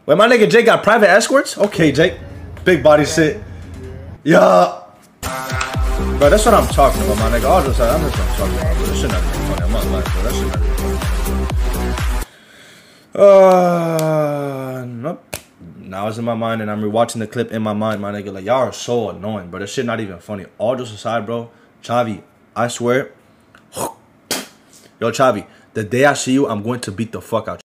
Wait, my nigga Jake got private escorts? Okay, Jake. Big body shit. Yeah. Bro, that's what I'm talking about, my nigga. All this, I'm just what I'm talking about, bro. This shit not even funny. I'm not lying, bro. That shit not even funny. Nope. Now it's in my mind, and I'm rewatching the clip in my mind, my nigga. Like, y'all are so annoying, bro. This shit not even funny. All jokes aside, bro. Chavi, I swear. Yo, Chavi, the day I see you, I'm going to beat the fuck out you.